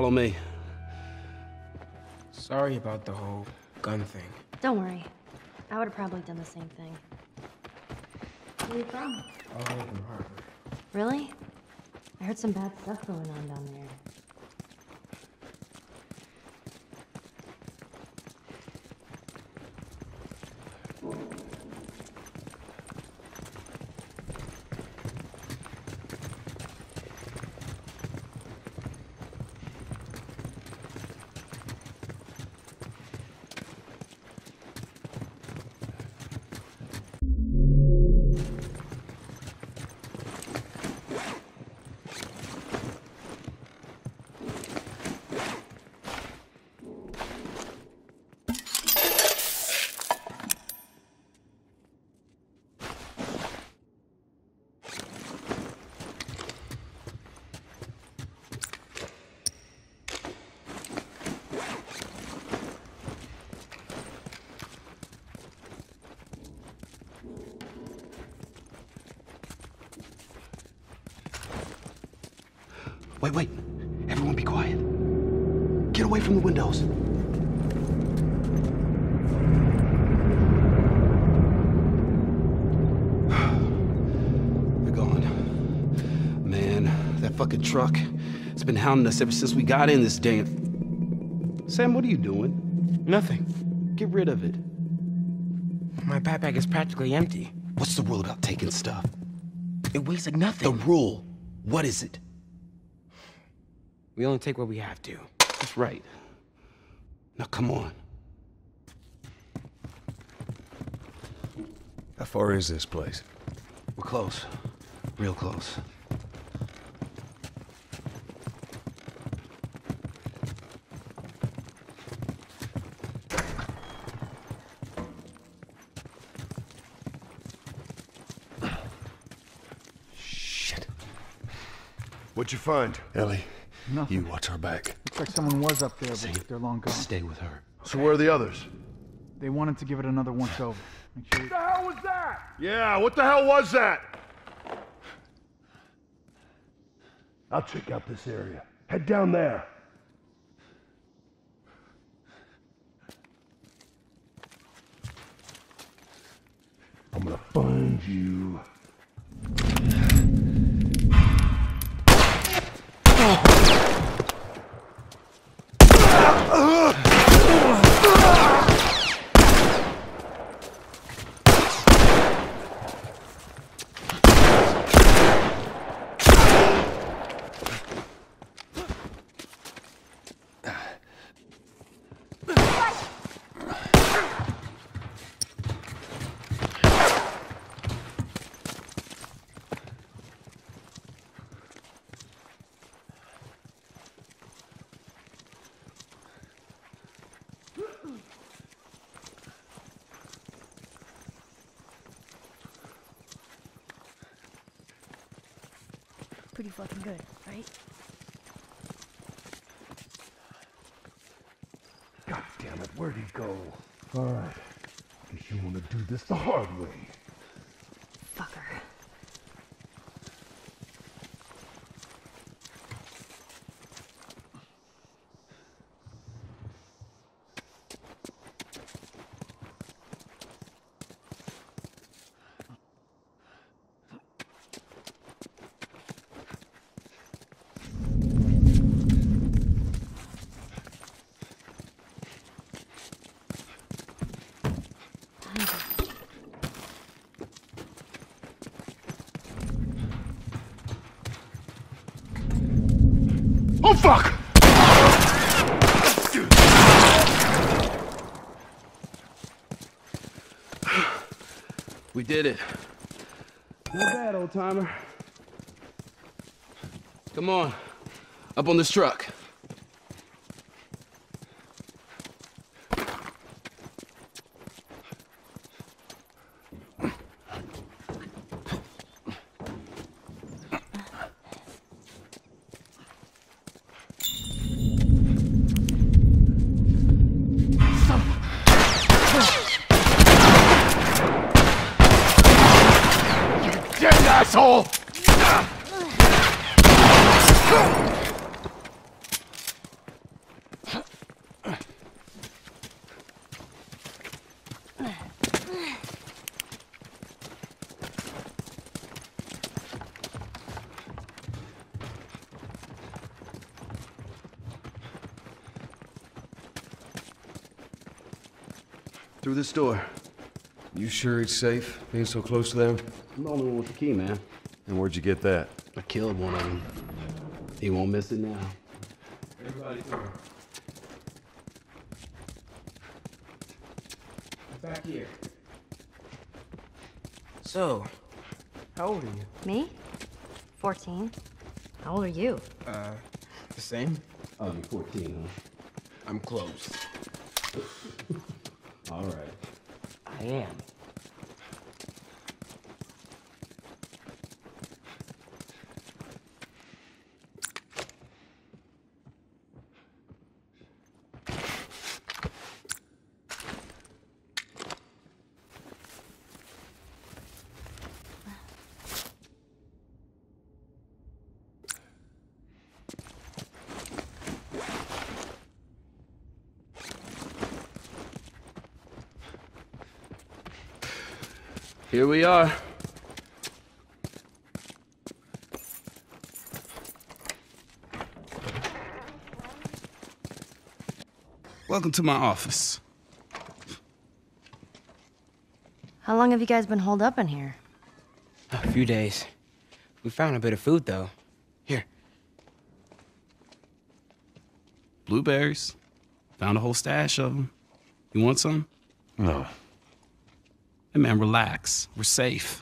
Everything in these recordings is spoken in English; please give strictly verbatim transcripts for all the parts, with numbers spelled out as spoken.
Follow me. Sorry about the whole gun thing. Don't worry. I would have probably done the same thing. Where are you from? All the way from Harvard. Really? I heard some bad stuff going on down there. Wait, wait. Everyone be quiet. Get away from the windows. They're gone. Man, that fucking truck, it's been hounding us ever since we got in this damn... Sam, what are you doing? Nothing. Get rid of it. My backpack is practically empty. What's the rule about taking stuff? It weighs like nothing. The rule. What is it? We only take what we have to. That's right. Now come on. How far is this place? We're close. Real close. Shit. What'd you find? Ellie, Nothing. you watch our back. Looks like someone was up there, Sam, but they're long gone. Stay with her. So where are the others? They wanted to give it another once over. Make sure. What the hell was that? Yeah, what the hell was that? I'll check out this area. Head down there. I'm gonna find you. Pretty fucking good, right? God damn it, where'd he go? Alright. Guess you wanna do this the hard way. Fucker. Oh fuck! We did it. Not bad, old timer. Come on. Up on this truck. Asshole! through this door. You sure it's safe, being so close to them? I'm the only one with the key, man. And where'd you get that? I killed one of them. He won't miss it now. Everybody through. Back here. So, how old are you? Me? fourteen. How old are you? Uh, the same? Oh, you're fourteen, huh? I'm close. All right. I am. Here we are. Welcome to my office. How long have you guys been holed up in here? A few days. We found a bit of food, though. Here. Blueberries. Found a whole stash of them. You want some? No. Hey, man, relax. We're safe.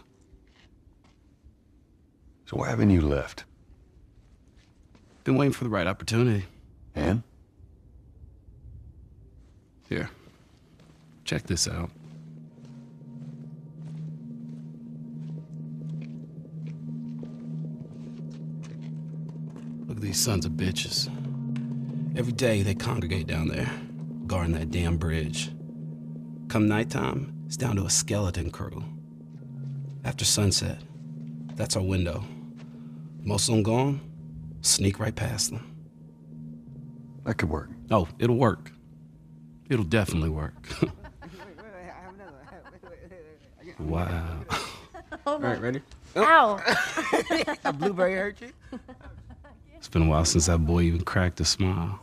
So why haven't you left? Been waiting for the right opportunity. And? Here. Check this out. Look at these sons of bitches. Every day they congregate down there, guarding that damn bridge. Come nighttime, it's down to a skeleton crew. After sunset, that's our window. Most of them gone, sneak right past them. That could work. Oh, it'll work. It'll definitely work. Wow. All right, ready? Ow! A blueberry hurt you? It's been a while since that boy even cracked a smile.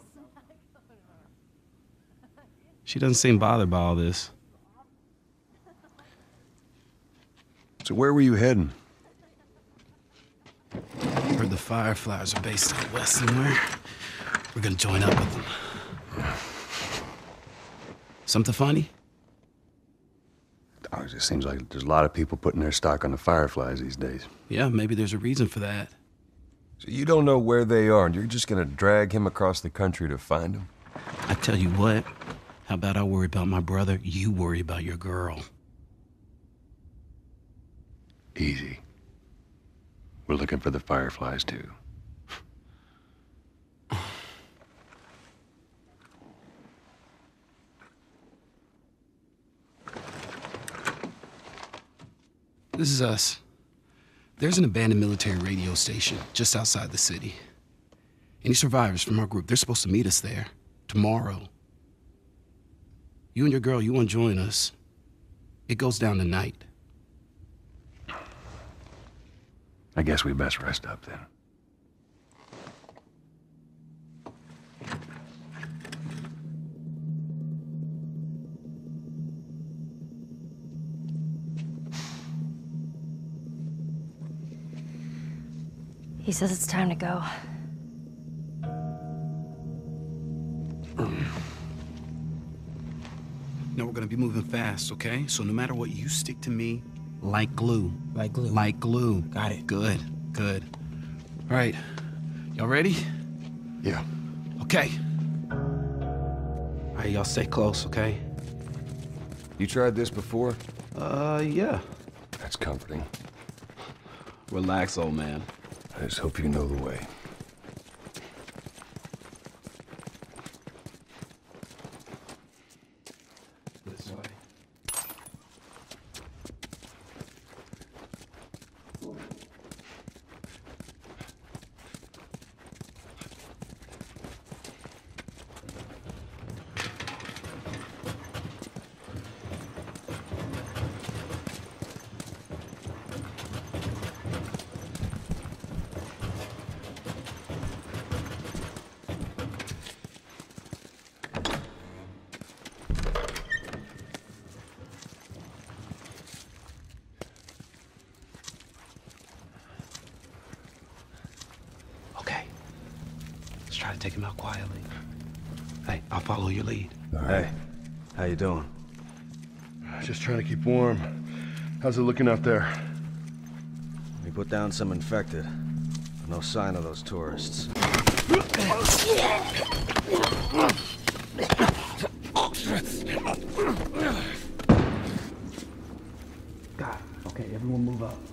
She doesn't seem bothered by all this. So where were you heading? Heard the Fireflies are based out west somewhere. We're gonna join up with them. Something funny? Oh, it just seems like there's a lot of people putting their stock on the Fireflies these days. Yeah, maybe there's a reason for that. So you don't know where they are, and you're just gonna drag him across the country to find them? I tell you what, how about I worry about my brother, you worry about your girl. Easy. We're looking for the Fireflies, too. This is us. There's an abandoned military radio station just outside the city. Any survivors from our group, they're supposed to meet us there tomorrow. You and your girl, you want to join us. It goes down tonight. I guess we best rest up then. He says it's time to go. No, we're gonna be moving fast, okay? So no matter what, you stick to me like glue. Like glue. Like glue. Got it. Good, good. All right, y'all ready? Yeah. Okay. All right, y'all stay close, okay? You tried this before? Uh, yeah. That's comforting. Relax, old man. I just hope you know the way. This way. Take him out quietly. Hey, I'll follow your lead. Hey, how you doing? Just trying to keep warm. How's it looking out there? We put down some infected. No sign of those tourists. God, okay, everyone move up.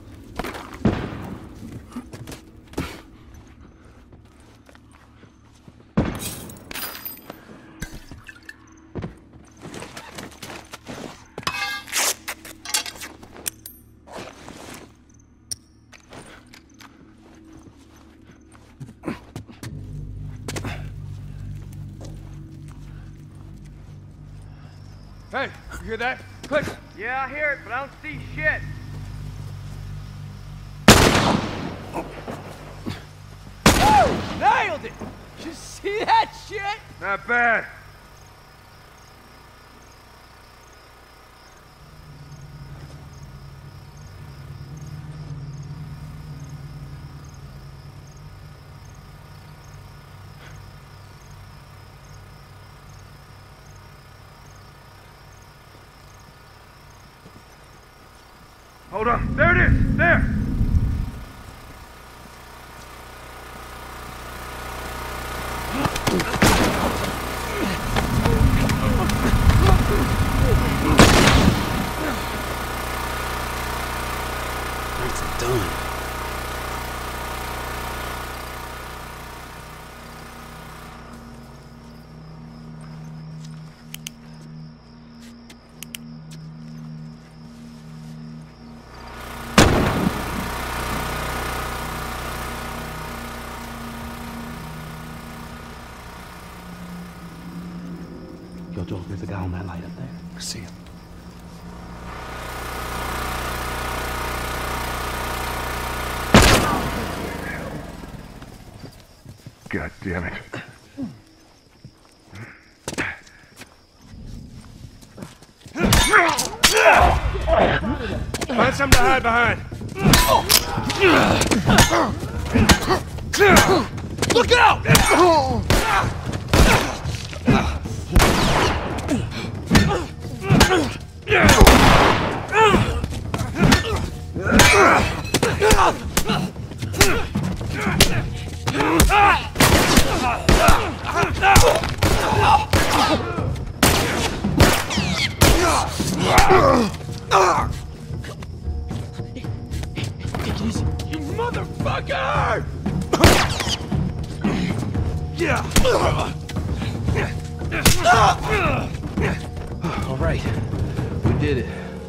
Hey, you hear that? Click! Yeah, I hear it, but I don't see shit. Oh, nailed it! You see that shit? Not bad. Hold on. There it is. There. It's done. Yo, Joel, there's a guy on that light up there. I see him. God damn it. Find something to hide behind. Look out! You motherfucker! Yeah. All right, we did it.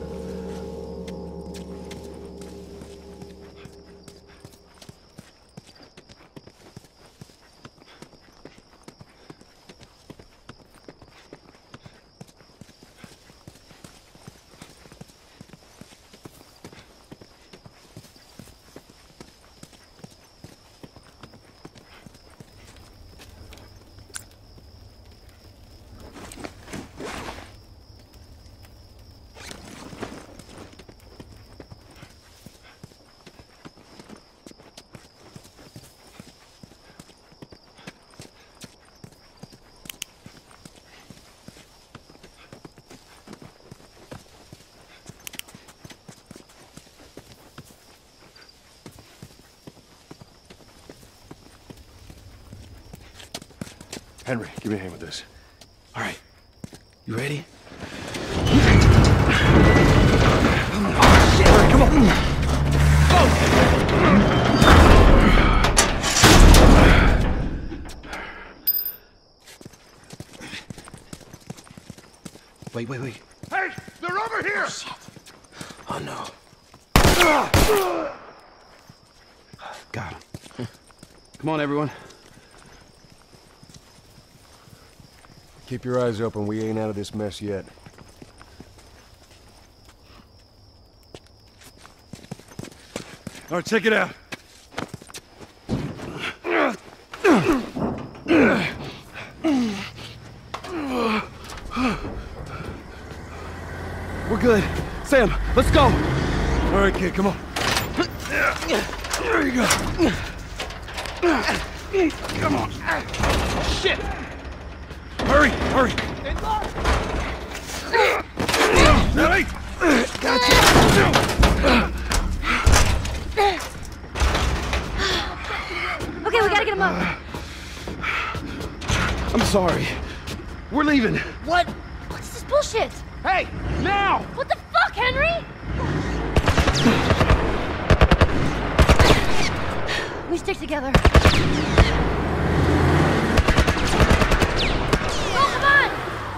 Henry, give me a hand with this. All right, you ready? Come on. Wait, wait, wait. Hey, they're over here! Oh, no. Got him. Come on, everyone. Keep your eyes open. We ain't out of this mess yet. All right, check it out. We're good. Sam, let's go. All right, kid, come on. There you go. Come on. Shit! Hurry, hurry! They lost! Ellie! Gotcha. Okay, we gotta get him up. I'm sorry. We're leaving. What? What's this bullshit? Hey, now! What the fuck, Henry? We stick together. Oh, come on!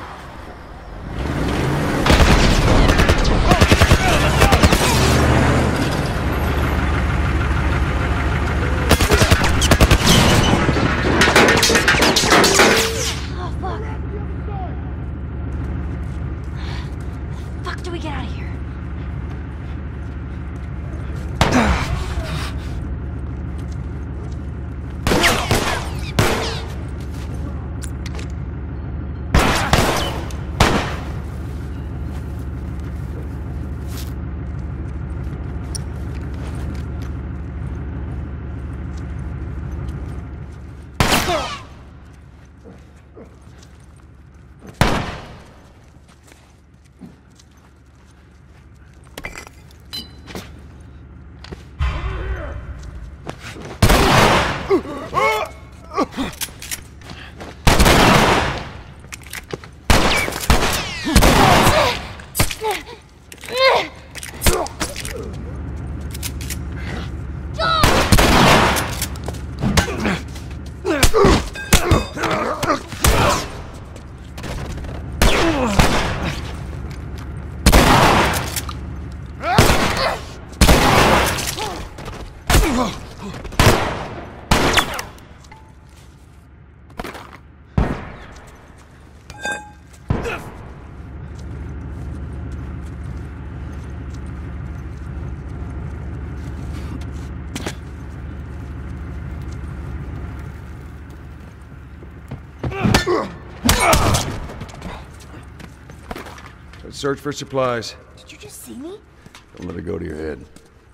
Oh, fuck. Fuck do we get out of here? Let's search for supplies. Did you just see me? Don't let it go to your head.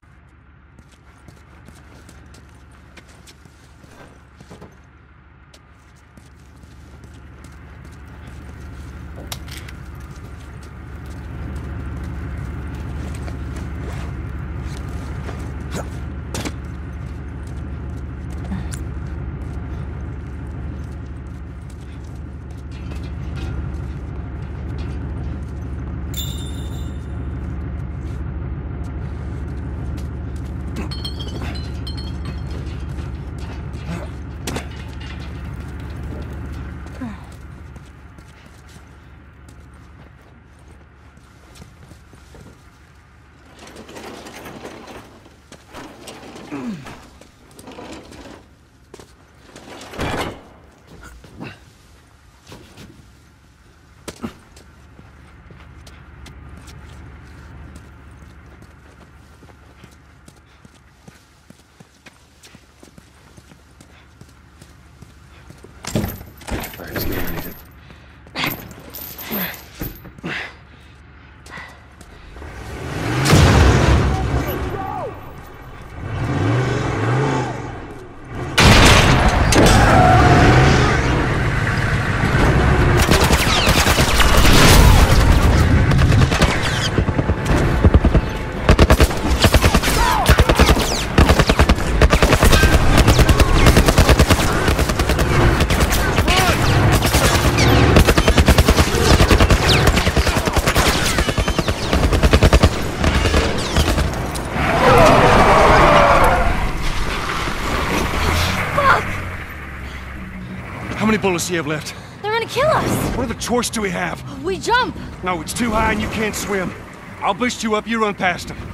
How many bullets do you have left? They're gonna kill us! What other choice do we have? We jump! No, it's too high and you can't swim. I'll boost you up, you run past them.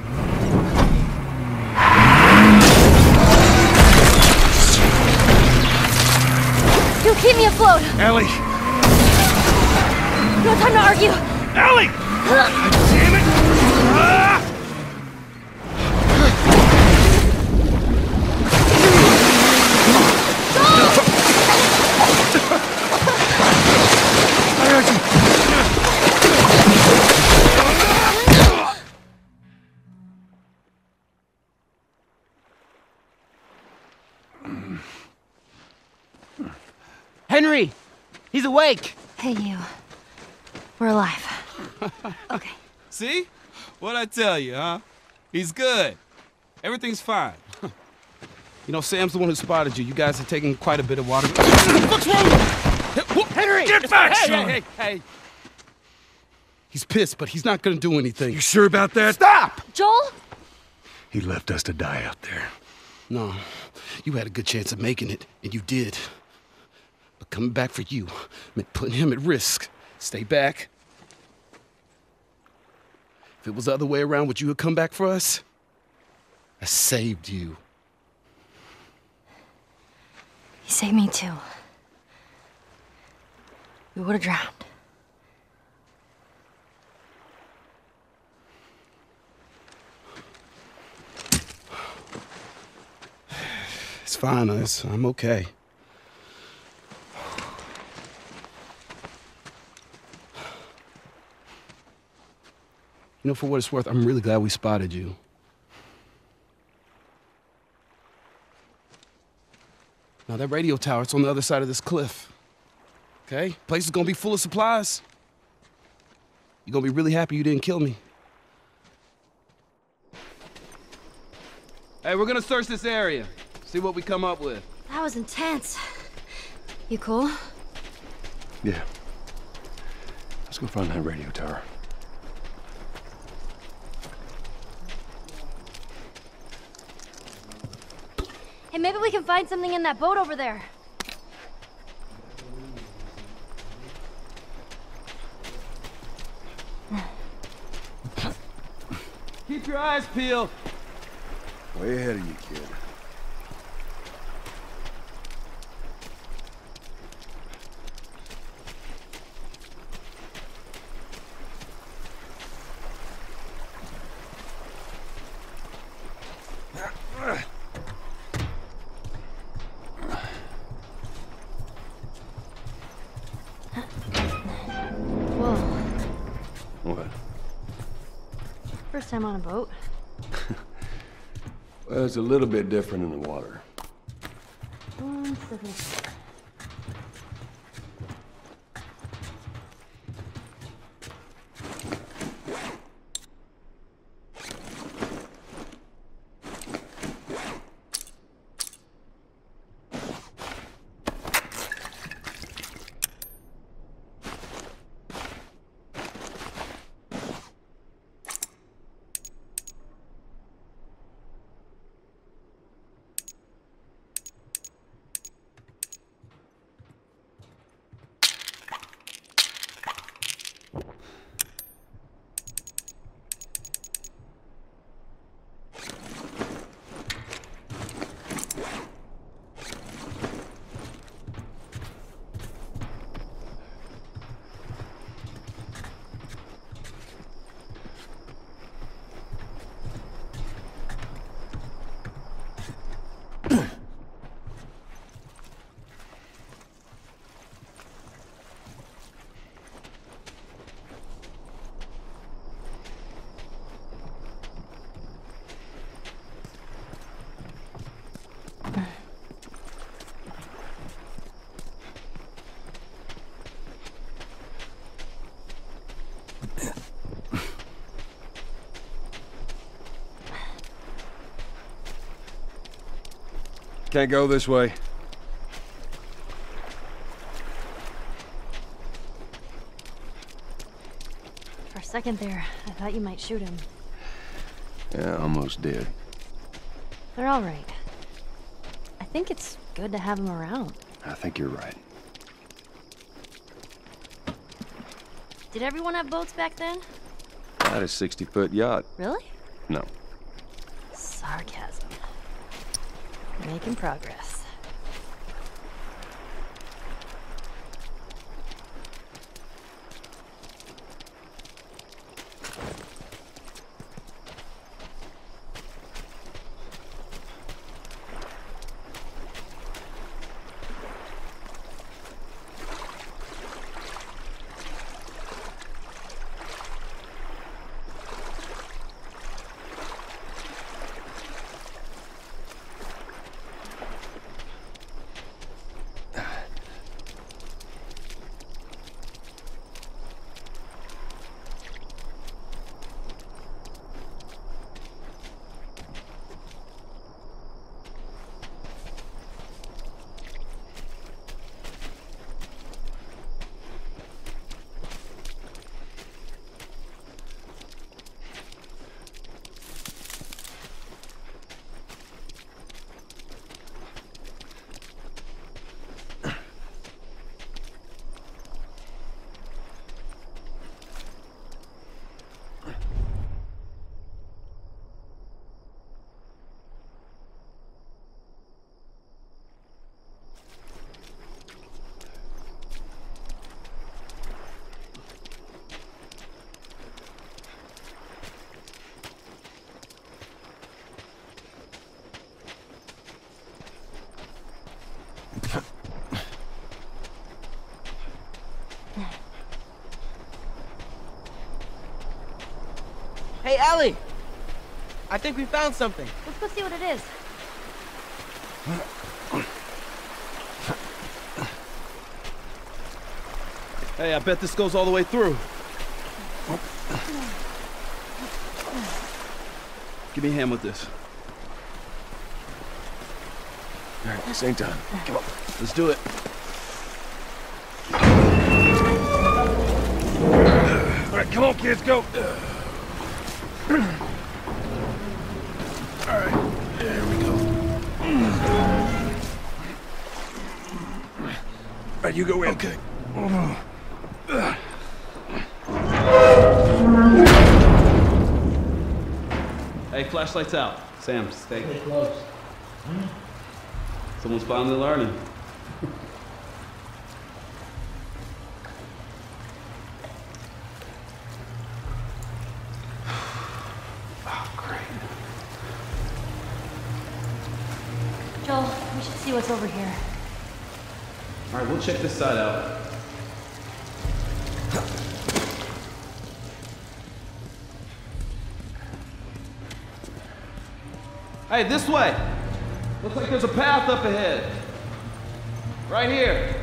You'll keep me afloat! Ellie! No time to argue! Ellie! God damn it! Ah! I got you! Henry! He's awake! Hey, you. We're alive. Okay. See? What'd I tell you, huh? He's good. Everything's fine. You know, Sam's the one who spotted you. You guys are taking quite a bit of water. What's wrong with you? Henry! Get back, hey, son! Hey, hey, hey! He's pissed, but he's not gonna do anything. You sure about that? Stop! Joel? He left us to die out there. No, you had a good chance of making it, and you did. But coming back for you meant putting him at risk. Stay back. If it was the other way around, would you have come back for us? I saved you. He saved me too. We would have drowned. It's fine, Us. I'm okay. You know, for what it's worth, I'm really glad we spotted you. Now, that radio tower, it's on the other side of this cliff. Okay? Place is gonna be full of supplies. You're gonna be really happy you didn't kill me. Hey, we're gonna search this area. See what we come up with. That was intense. You cool? Yeah. Let's go find that radio tower. Hey, maybe we can find something in that boat over there. Keep your eyes peeled. Way ahead of you, kid. Whoa. What? First time on a boat. Well, it's a little bit different in the water. One second. Can't go this way. For a second there, I thought you might shoot him. Yeah, almost did. They're all right. I think it's good to have them around. I think you're right. Did everyone have boats back then? Not a sixty-foot yacht. Really? No. Sarcasm. Making progress. Hey, Ellie! I think we found something. Let's go see what it is. Hey, I bet this goes all the way through. Give me a hand with this. All right, same time. Come on. Let's do it. All right, come on, kids, go. All right, there we go. All right, you go in. Okay. Hey, flashlight's out. Sam, stay close. Someone's finally learning. Oh, great. Joel, we should see what's over here. All right, we'll check this side out. Hey, this way! Looks like there's a path up ahead. Right here.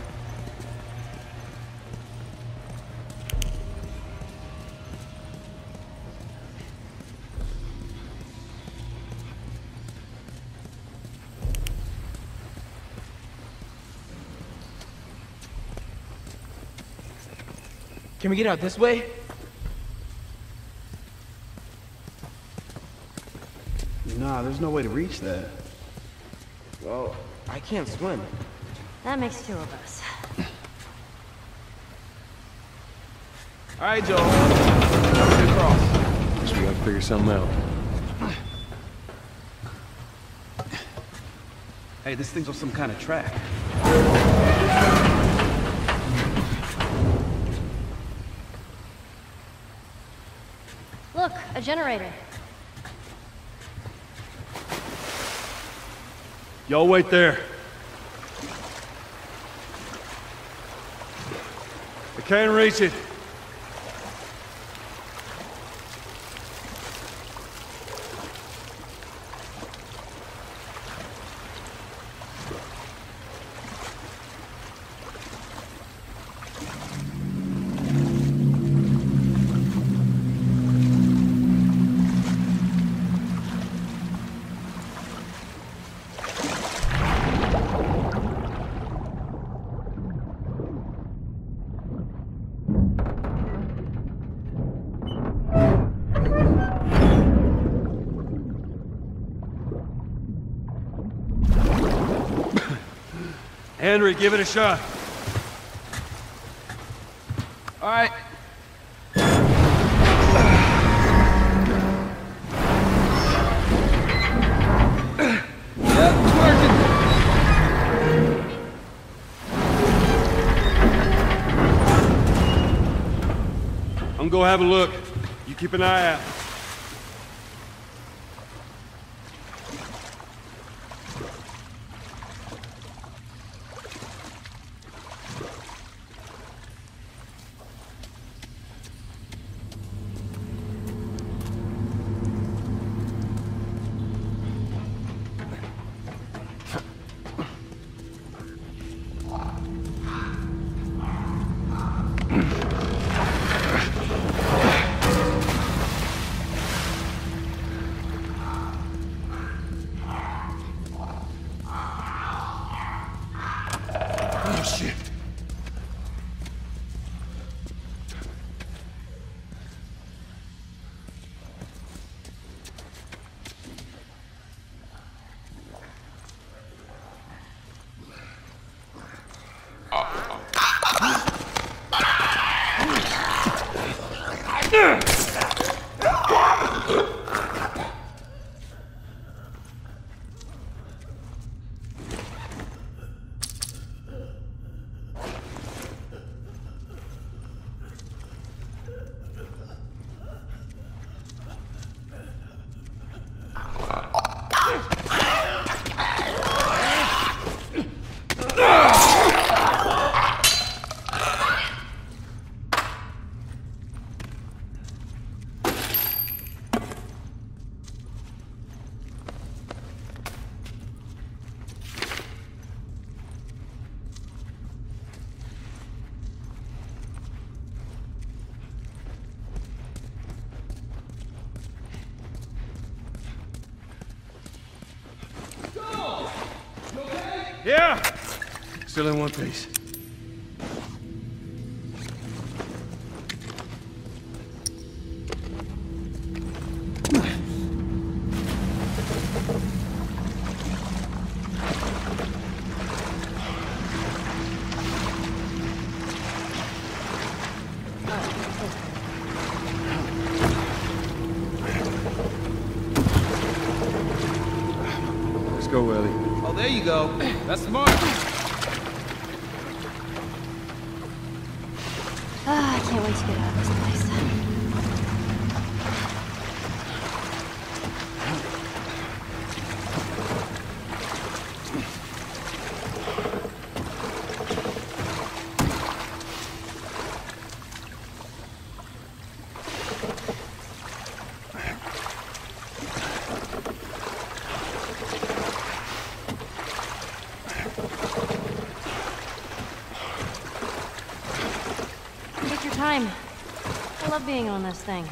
Can we get out this way? Nah, there's no way to reach that. Well, I can't swim. That makes two of us. All right, Joel. Get across. Guess we gotta figure something out. Hey, this thing's on some kind of track. Look, a generator. Y'all wait there. I can't reach it. Henry, give it a shot. All right. Yeah, it's working. I'm gonna have a look. You keep an eye out. Yeah! Still in one piece. Let's go, Ellie. Oh, there you go. That's smart. Ah, I can't wait to get out of this place. Take your time. I love being on this thing.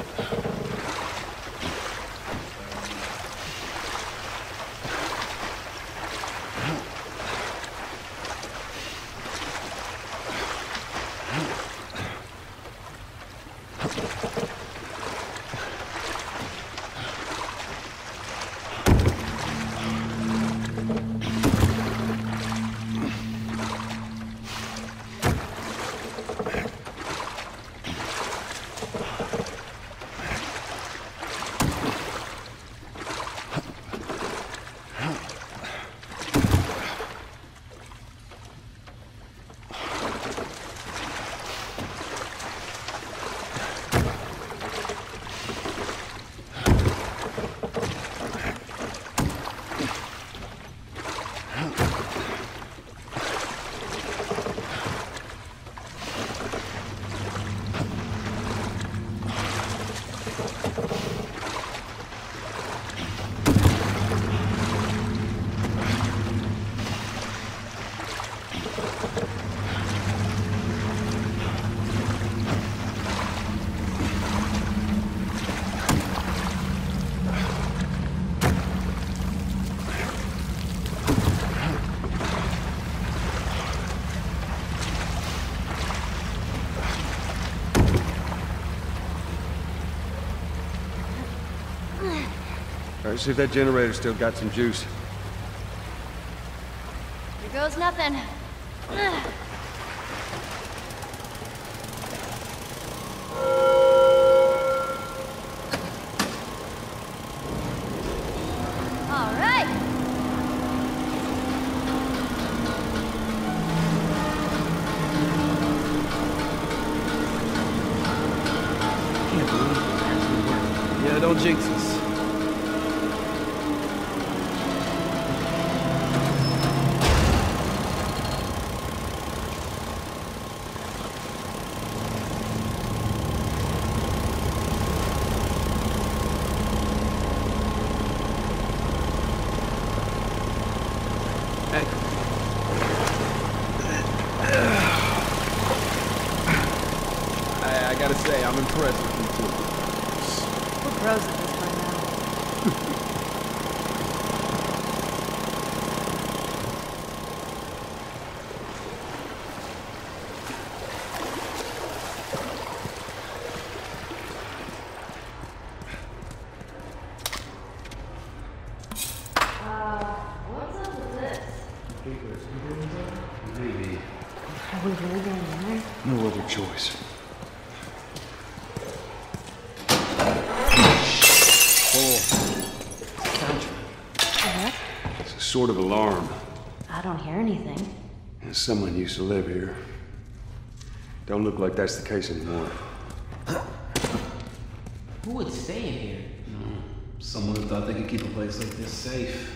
All right, see if that generator's still got some juice. Here goes nothing. All right. Yeah, don't jinx us. I, I gotta say, I'm impressed with you two. We're pros at this by now. Maybe. Are we really going in there? No other choice. Uh-huh. It's a sort of alarm. I don't hear anything. Someone used to live here. Don't look like that's the case anymore. Who would stay in here? Someone who thought they could keep a place like this safe.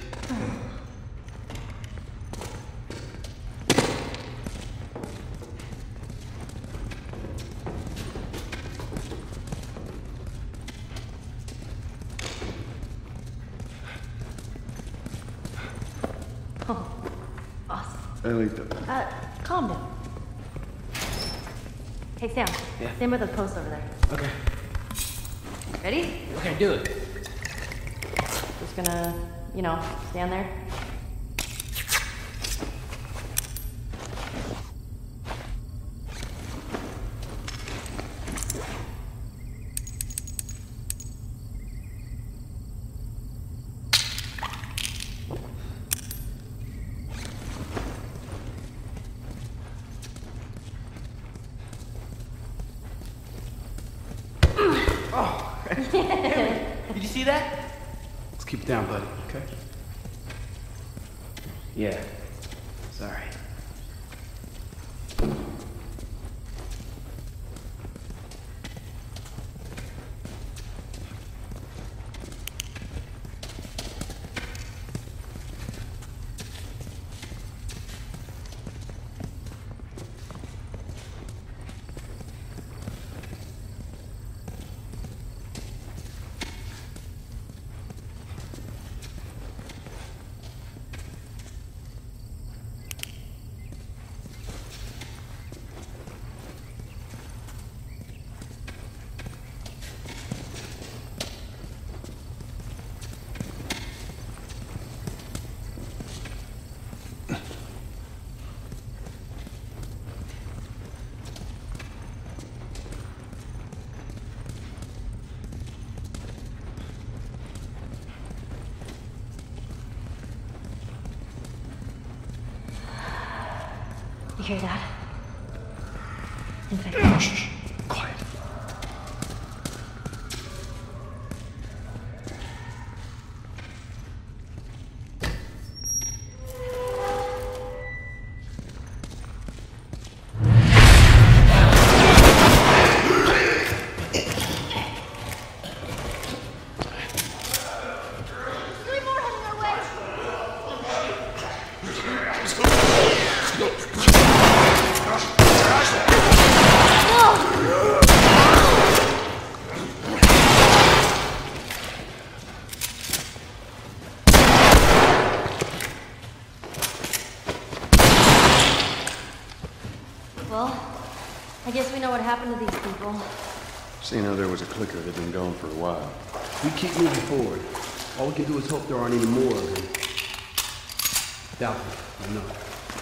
Oh, awesome. Ellie, Uh, calm down. Hey, Sam. Yeah? Stand by the post over there. Okay. Ready? Okay, do it. Just gonna, you know, stand there. Did you see that? Let's keep it down, buddy, okay? Yeah. Sorry. You hear that? Infected. Shh, quiet. Well, I guess we know what happened to these people. So you know there was a clicker that had been going for a while. We keep moving forward. All we can do is hope there aren't any more of them. Doubtful, I know.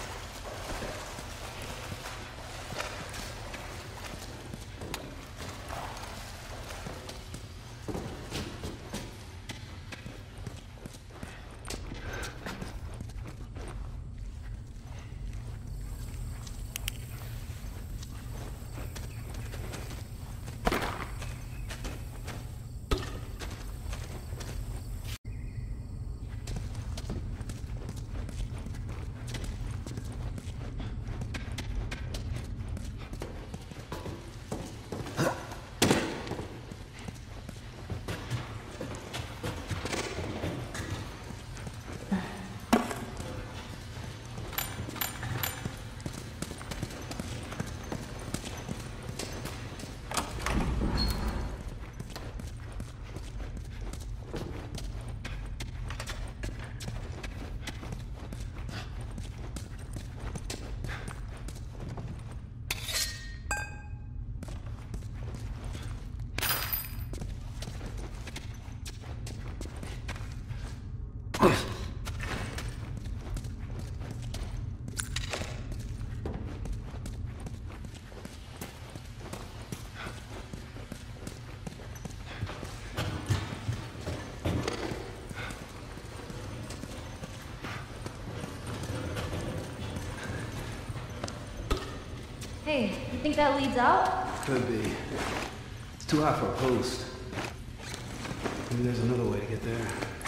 Hey, you think that leads out? Could be. It's too high for a post. Maybe there's another way to get there.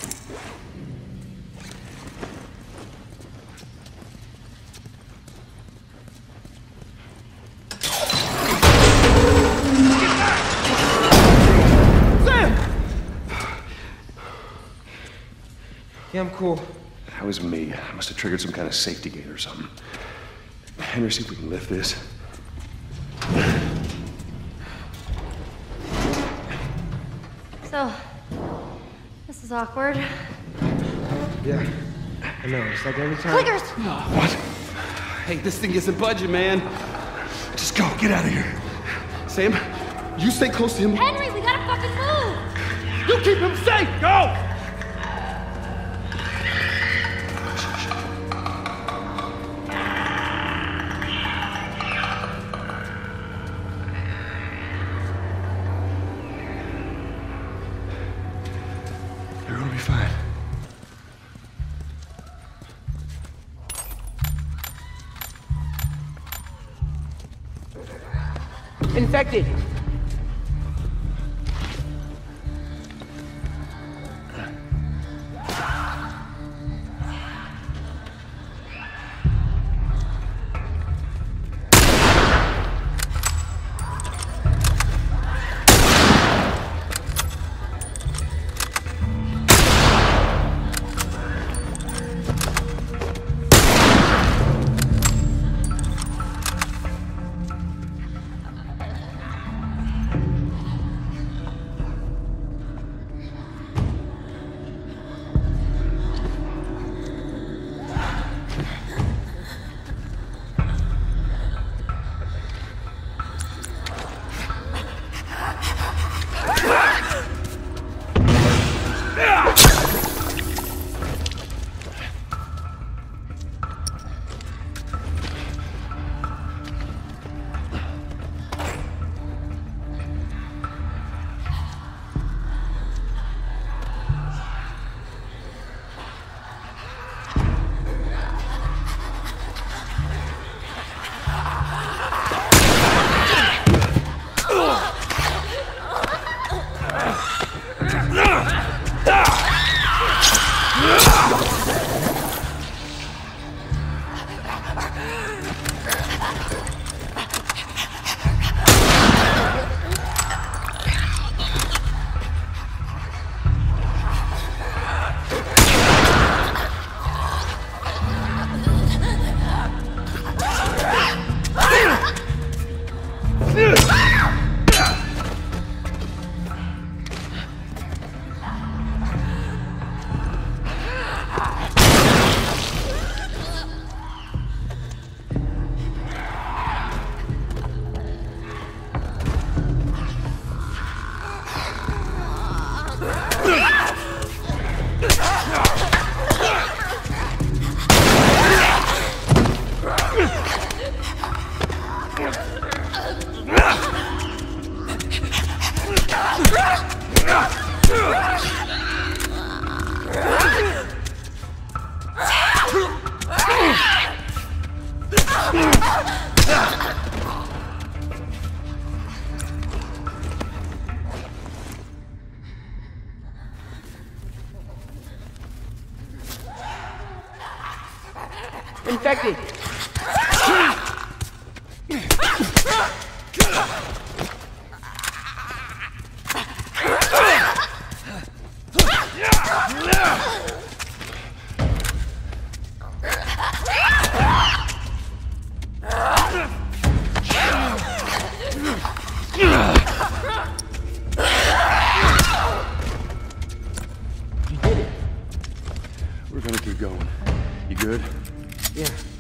Yeah, I'm cool. That was me. I must have triggered some kind of safety gate or something. Henry, see if we can lift this. So, this is awkward. Yeah, I know. It's like every time. Clickers! What? Hey, this thing isn't budging, man. Just go. Get out of here. Sam, you stay close to him. Henry, we gotta fucking move! You keep him safe! Go! You're gonna be fine. Infected. Infected! We're gonna keep going. You good? Yeah.